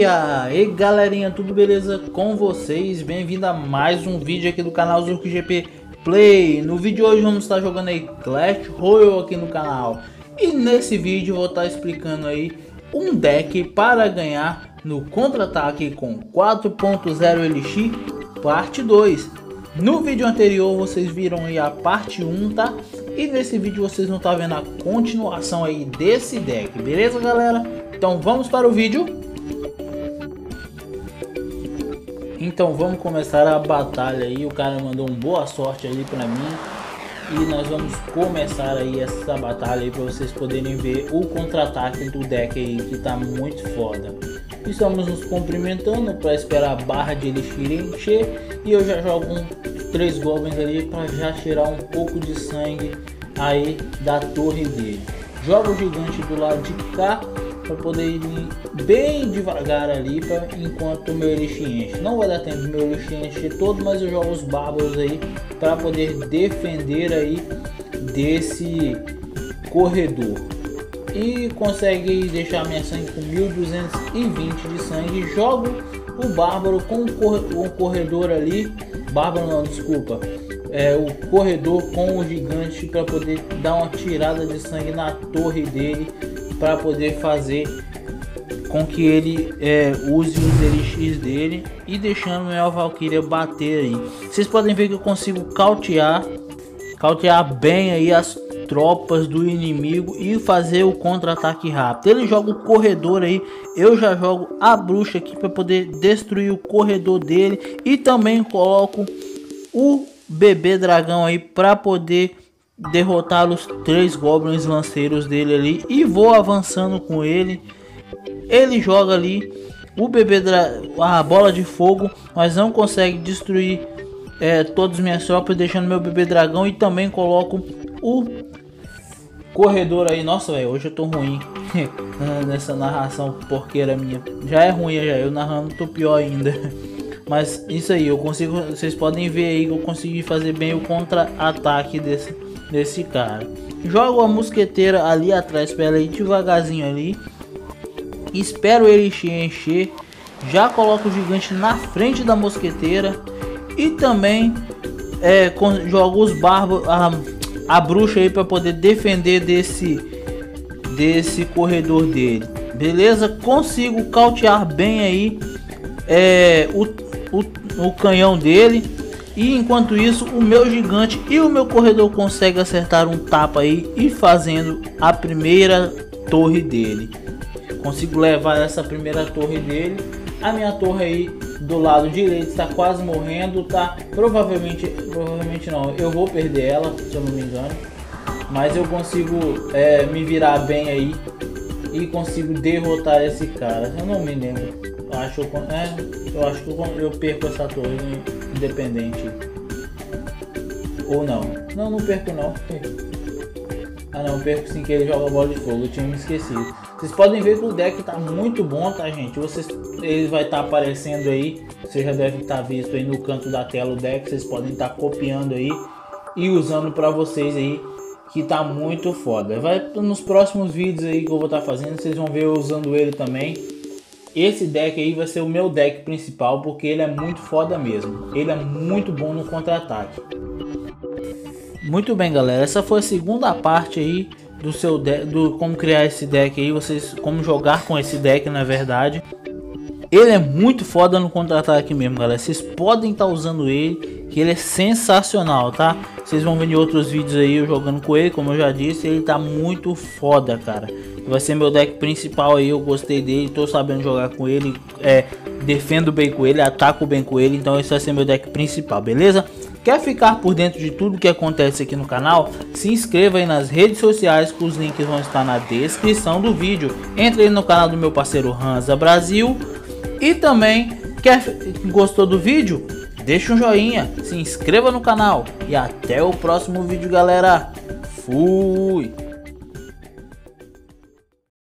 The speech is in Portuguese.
aí galerinha, tudo beleza com vocês? Bem-vindo a mais um vídeo aqui do canal ZurkGP Play. No vídeo de hoje vamos estar jogando aí Clash Royale aqui no canal. E nesse vídeo eu vou estar explicando aí um deck para ganhar no contra-ataque com 4.0 Elixir parte 2. No vídeo anterior vocês viram aí a parte 1, tá? E nesse vídeo vocês vão estar vendo a continuação aí desse deck, beleza galera? Então vamos para o vídeo. Então vamos começar a batalha aí. O cara mandou um boa sorte ali para mim. E nós vamos começar aí essa batalha aí para vocês poderem ver o contra-ataque do deck aí, que tá muito foda. Estamos nos cumprimentando para esperar a barra de elixir encher. E eu já jogo 3 goblins ali para já tirar um pouco de sangue aí da torre dele. Jogo o gigante do lado de cá para poder ir bem devagar ali enquanto o meu elixir enche. Não vai dar tempo do meu elixir encher todo, mas eu jogo os bárbaros aí para poder defender aí desse corredor. E consegue deixar minha sangue com 1220 de sangue. Jogo o bárbaro com o corredor ali. Bárbaro não, desculpa. O corredor com o gigante para poder dar uma tirada de sangue na torre dele, para poder fazer com que ele use os elixirs dele e deixando minha Valkyria bater aí. Vocês podem ver que eu consigo cautear bem aí as tropas do inimigo e fazer o contra-ataque rápido. Ele joga o corredor aí, eu já jogo a bruxa aqui para poder destruir o corredor dele e também coloco o bebê dragão aí para poder derrotar os 3 goblins lanceiros dele ali e vou avançando com ele. Ele joga ali o bebê a bola de fogo, mas não consegue destruir todas as minhas tropas, deixando meu bebê dragão, e também coloco o corredor aí. Nossa, velho, hoje eu tô ruim nessa narração porqueira minha. Já é ruim, já eu narrando tô pior ainda. Mas isso aí, eu consigo, vocês podem ver aí que eu consegui fazer bem o contra-ataque desse cara. Jogo a mosqueteira ali atrás para ela ir devagarzinho ali. Espero ele encher. Já coloco o gigante na frente da mosqueteira. E também jogo os bárbaros, a bruxa aí para poder defender desse corredor dele. Beleza? Consigo cautear bem aí o canhão dele. E enquanto isso o meu gigante e o meu corredor conseguem acertar um tapa aí e fazendo a primeira torre dele. Consigo levar essa primeira torre dele. A minha torre aí do lado direito está quase morrendo, tá? Provavelmente não, eu vou perder ela, se eu não me engano. Mas eu consigo me virar bem aí e consigo derrotar esse cara. Eu não me lembro. Eu acho que eu perco essa torre independente. Ou não. Não perco não. Ah não, perco sim, que ele joga bola de fogo. Eu tinha me esquecido. Vocês podem ver que o deck tá muito bom, tá gente? Ele vai estar aparecendo aí. Você já deve estar visto aí no canto da tela o deck. Vocês podem estar copiando aí e usando para vocês aí, que tá muito foda. Vai nos próximos vídeos aí que eu vou estar fazendo, vocês vão ver eu usando ele também. Esse deck aí vai ser o meu deck principal, porque ele é muito foda mesmo. Ele é muito bom no contra-ataque. Muito bem galera, essa foi a segunda parte aí do seu deck, como criar esse deck aí, como jogar com esse deck na verdade. Ele é muito foda no contra-ataque mesmo galera, vocês podem estar usando ele, que ele é sensacional, tá? Vocês vão ver em outros vídeos aí eu jogando com ele, como eu já disse, ele tá muito foda, cara. Vai ser meu deck principal aí, eu gostei dele, tô sabendo jogar com ele, defendo bem com ele, ataco bem com ele, então esse vai ser meu deck principal, beleza? Quer ficar por dentro de tudo que acontece aqui no canal? Se inscreva aí nas redes sociais, que os links vão estar na descrição do vídeo. Entre aí no canal do meu parceiro Hansa Brasil. E também, gostou do vídeo? Deixa um joinha, se inscreva no canal e até o próximo vídeo galera. Fui!